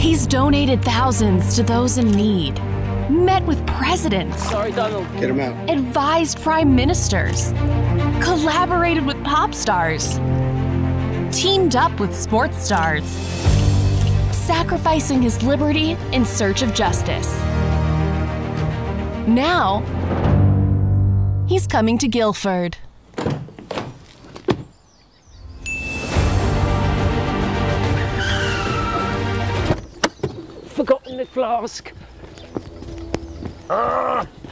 He's donated thousands to those in need, met with presidents, Sorry, Donald. Get him out. advised prime ministers, collaborated with pop stars, teamed up with sports stars, sacrificing his liberty in search of justice. Now, he's coming to Guilford. Forgotten the flask. Ah!